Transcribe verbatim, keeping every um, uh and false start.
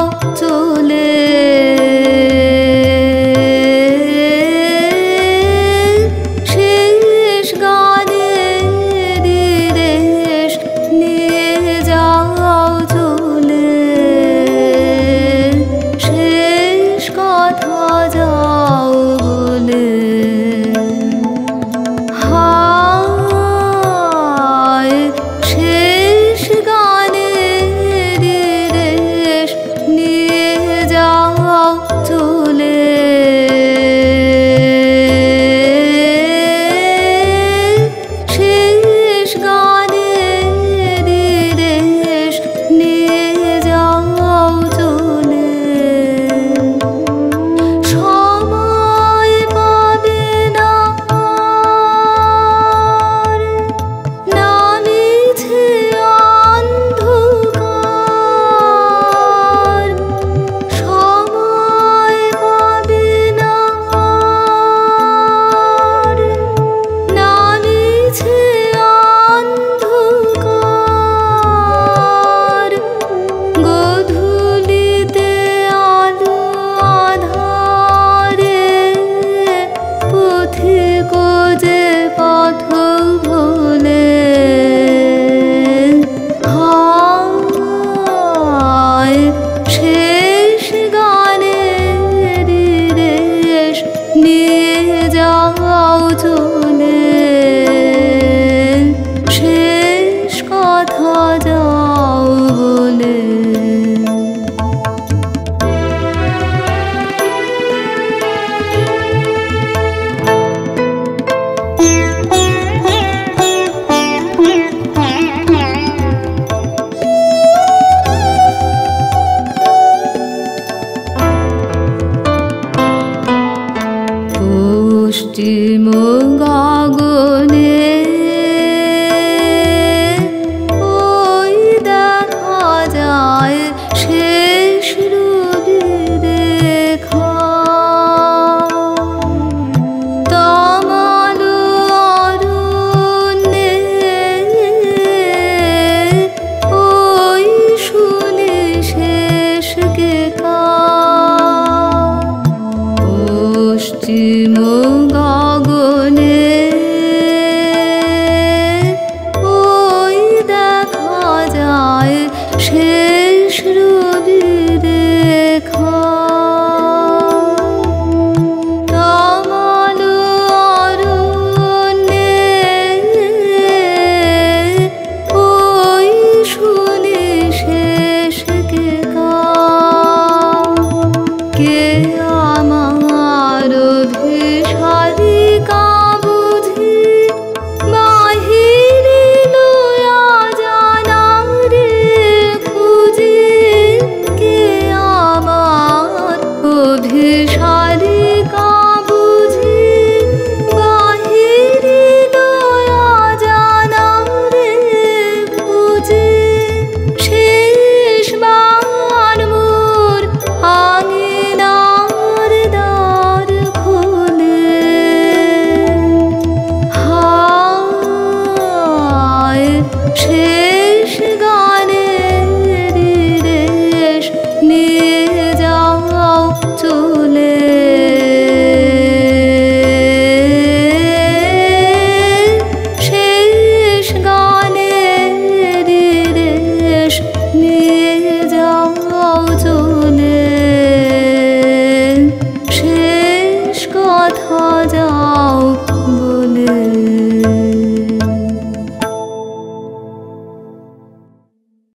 চলে শেষ গানের দেশ নিয়ে যাও চলে শেষ কথা যাও বলে হায় শেষ গানের দেশ নিয়ে যাও চলে শেষ গানের দেশ নিয়ে যাও চলে সময় পাবে না আর নামিছে অন্ধকার সময় পাবে না আর নামিছে অন্ধকার গোধূলিতে আলো আঁধারে পথিক যে পথ ভোলে হায় শেষ গানের দেশ নিয়ে যাও চলে শেষ কথা যাও বলে পশ্চিম গগনে ওই দেখা যায় শেষ রবির রেখা তমাল অরণ্যে ওই শুনি শেষ কেকা পশ্চিম গগনে ওই দেখা যায় শেষ রবির রেখা তমাল অরণ্যে ওই শুনি শেষ কেকা কে আমার অভিসারিকা বুঝি বাহিরে লয়া জানা রে খুঁজি কে আমার অভিসারিকা বুঝি বাহিরে লয়া জানা রে খুঁজি শেষ বার মোর আঙিনার দ্বার খোলে হায় শেষ